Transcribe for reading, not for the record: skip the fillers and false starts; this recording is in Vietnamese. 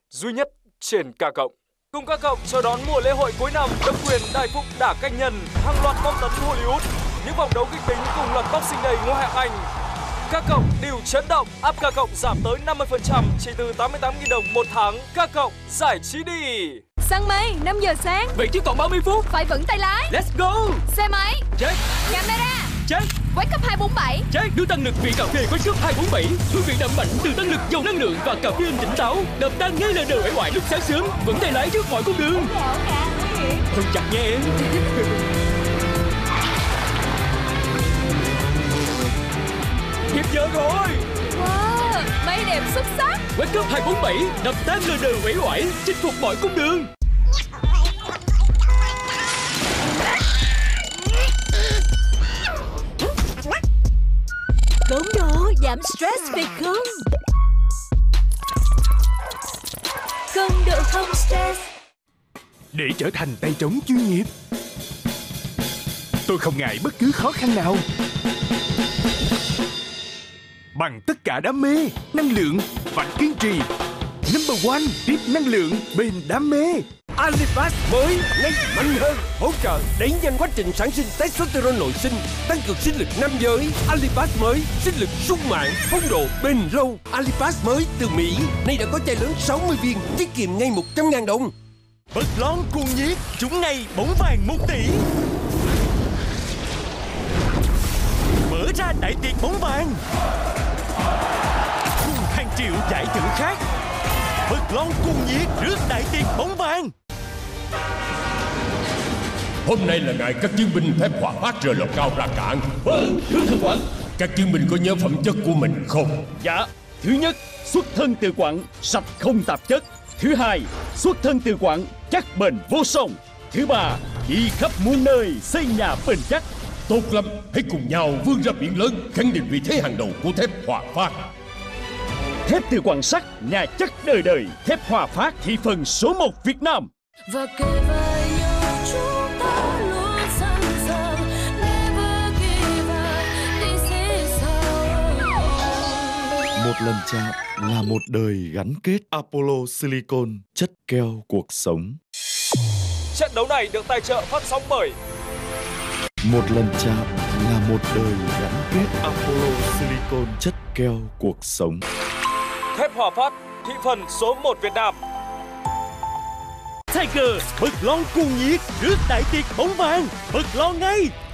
duy nhất trên K Cộng. Cùng K Cộng chào đón mùa lễ hội cuối năm độc quyền đại phúc đả cách nhân, hàng loạt bom tấn Hollywood, những vòng đấu kịch tính cùng loạt boxing đầy ngoại hạng Anh. K Cộng điều chấn động, áp K Cộng giảm tới 50% chỉ từ 88.000 đồng một tháng. K Cộng giải trí đi. Săn mây 5 giờ sáng. Vậy chứ còn 30 phút. Phải vững tay lái. Let's go. Xe máy. Check. Camera. Check. Wake up 247. Check. Đưa tăng lực vị cà phê Wake up 247. Hương vị đậm mạnh từ tăng lực giàu năng lượng và cà phê tỉnh táo. Đập tan ngay lời đời uể oải lúc sáng sớm. Vững tay lái trước mọi cung đường. Không chặt nha em. Kịp giờ rồi. Wow, mây đẹp xuất sắc. Wake up 247 đập tan lời đời uể oải, chinh phục mọi cung đường. Đúng đó, giảm stress phải không? Cần độ không stress. Để trở thành tay trống chuyên nghiệp, tôi không ngại bất cứ khó khăn nào. Bằng tất cả đam mê, năng lượng và kiên trì. Number one, tiếp năng lượng bền đam mê. Allipass mới nhanh mạnh hơn, hỗ trợ đẩy nhanh quá trình sản sinh testosterone nội sinh, tăng cường sinh lực nam giới. Allipass mới, sinh lực sung mãn, phong độ bền lâu. Allipass mới từ Mỹ, nay đã có chai lớn 60 viên, tiết kiệm ngay 100.000 đồng. Bật lon cuồng nhiệt, trúng ngay bóng vàng 1 tỷ. Mở ra đại tiệc bóng vàng, cùng hàng triệu giải thưởng khác. Bật lon cuồng nhiệt rước đại tiệc bóng vàng. Hôm nay là ngày các chiến binh thép Hòa Phát rời lò cao ra cảng. Vâng, thưa thượng quản. Các chiến binh có nhớ phẩm chất của mình không? Dạ. Thứ nhất, xuất thân từ quặng, sạch không tạp chất. Thứ hai, xuất thân từ quặng, chắc bền vô song. Thứ ba, đi khắp muôn nơi, xây nhà bền chắc. Tốt lắm, hãy cùng nhau vươn ra biển lớn, khẳng định vị thế hàng đầu của thép Hòa Phát. Thép từ quặng sắt, nhà chắc đời đời. Thép Hòa Phát, thị phần số 1 Việt Nam. Và kề vai nhau chúng ta luôn sẵn sàng. Never give up, this is how. Một lần chạm là một đời gắn kết. Apollo Silicon, chất keo cuộc sống. Trận đấu này được tài trợ phát sóng bởi Một lần chạm là một đời gắn kết. Apollo Silicon, chất keo cuộc sống. thép Hòa Phát, thị phần số 1 Việt Nam. Tiger, bật lon cuồng nhiệt, rước đại tiệc bóng vàng, bật lon ngay.